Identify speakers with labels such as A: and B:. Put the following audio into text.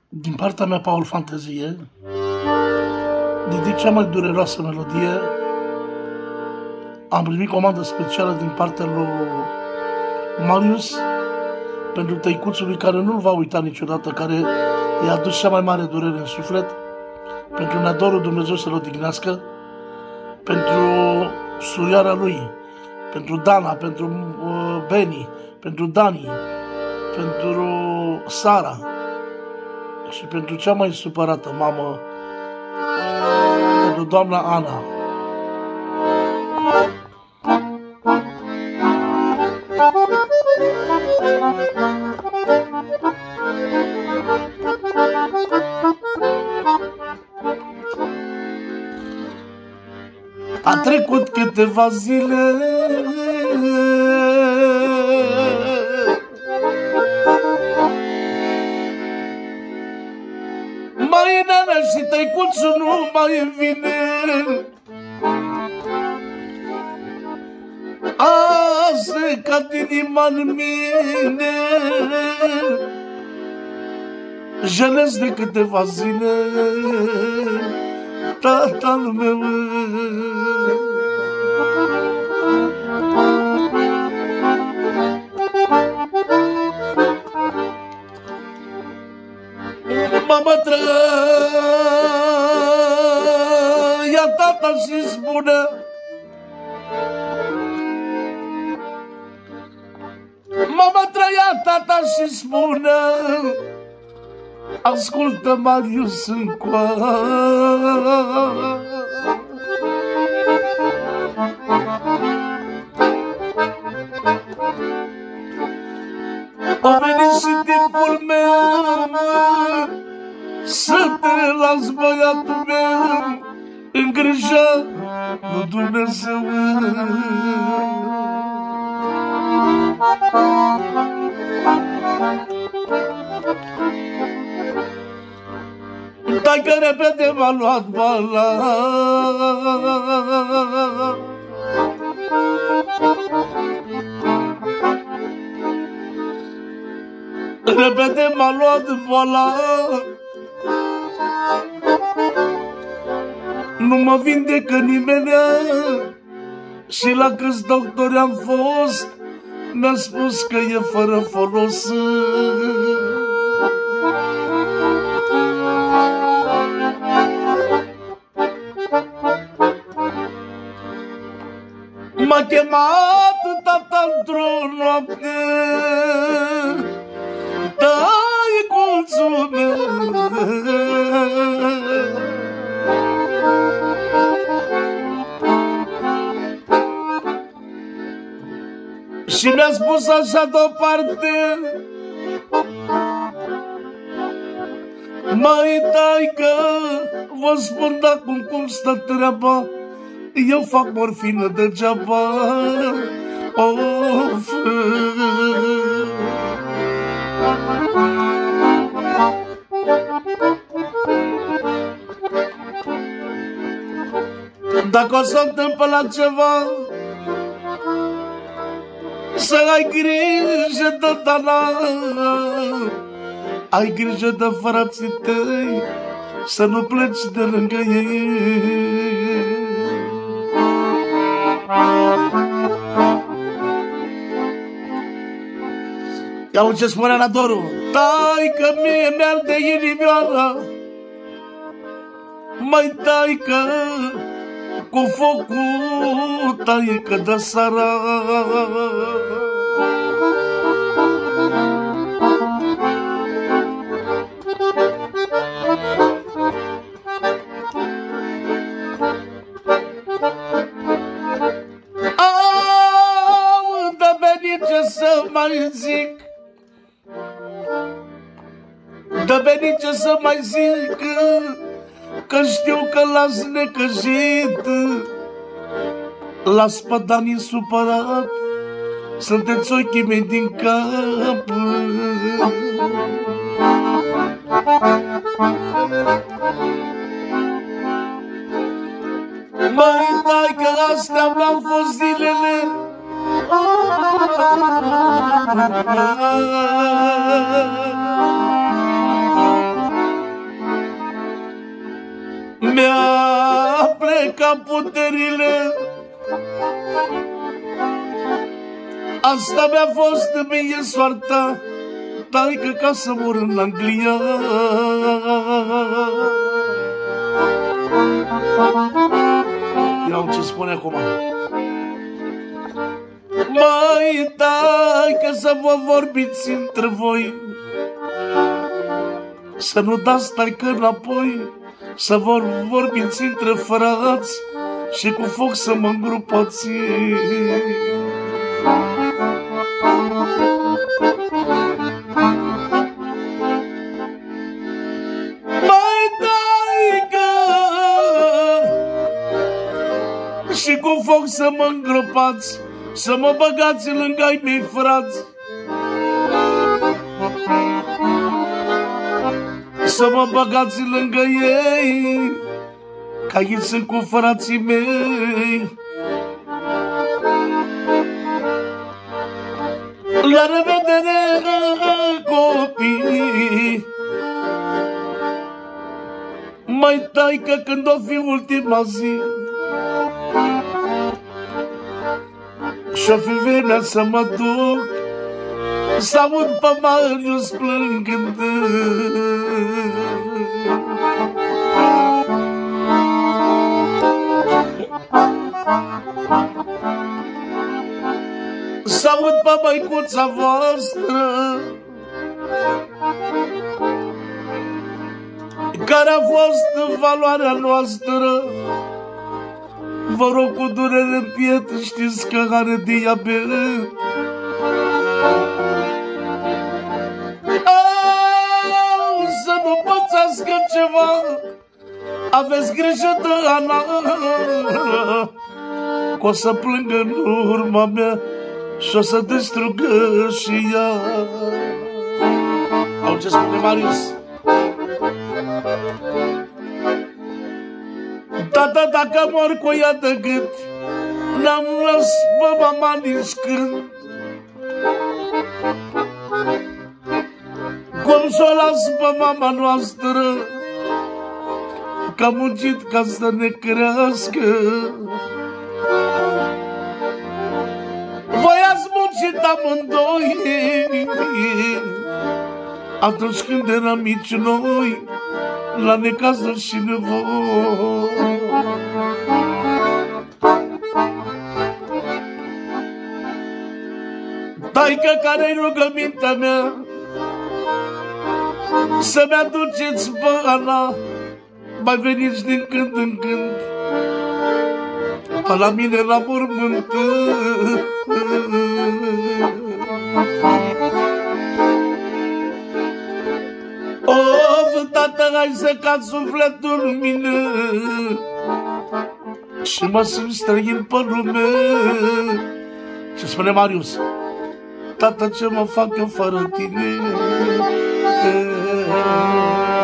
A: Din partea mea, Paul Fantezie, dedic cea mai dureroasă melodie. Am primit comandă specială din partea lui Marius pentru tăicuțului care nu-l va uita niciodată, care i-a adus cea mai mare durere în suflet, pentru neadorul Dumnezeu să-l odihnească, pentru surioara lui, pentru Dana, pentru Beni, pentru Dani, pentru Sara și pentru cea mai supărată mamă, pentru doamna Ana. A trecut câteva zile, mai e nana și tăicuțul nu mai vine. A secat inima-n mine, jelez de câteva zile tatăl meu. Mama trăia tata și spunea, mama trăia tata și spunea, ascultă Marius încoa. A venit și timpul meu să te las, băiatul meu, în grija lui Dumnezeu. Dacă repede m-a luat bala, repede m-a luat boala, nu mă vindecă nimenea și la câți doctori am fost mi-a spus că e fără folos. M-a chemat tata într-o noapte, tăicuțul meu, și mi-a spus așa deoparte, măi taică, vă spun acum cum stă treaba, eu fac morfină degeaba. Of. Dacă o să întâmplă la ceva, să ai grijă de Dana, ai grijă de frații tăi, să nu pleci de lângă ei. Iau ce spunea la Doru, taică mie mi-arde inimioara, mai taică cu focul taică de sara. Dă Beni ce să mai zic, dă Beni ce să mai zic, că știu că l-ați necăjit, l-ați pe Dani supărat, sunteți ochii mei din cap. Măi, dai că astea mi-au fost zilele, n-am puterile. Asta mi-a fost mie soarta, taică, ca să mor în Anglia. Iau ce spune acum. Măi, taică, să vă vorbiți între voi, să nu dați taică înapoi, să vă vorbiți între frați și cu foc să mă îngropați. Și cu foc să mă îngropați, să mă băgați lângă ai mei frați, să mă băgați lângă ei, ca ei sunt cu frații mei. La revedere, copii, mai taică, când o fi ultima zi și-o fi vremea să mă duc, să aud pe Marius plângând. Să aud pe măicuța voastră, care a fost valoarea noastră. Vă rog, cu durere în pietre, știți că are diabet. Să nu pățească ceva, aveți grijă de Ana, că o să plângă în urma mea și o să distrugă și ea. Au ce spune Marius? Tata, dacă mor cu ea de gât, n-am lăs pe mama nici când. Cum s-o las pe mama noastră, că a muncit ca să ne crească. Voi ați muncit amândoi atunci când eram mici noi, la necazuri și nevoi. Taică, care-i rugămintea mea, să-mi aduceți pe Ana, mai veniți din când în când pe la mine la mormânt. Of, tată, hai să cad sufletul în mine și mă simt străin pe lume. Ce spune Marius? Tată, ce mă fac eu fără tine?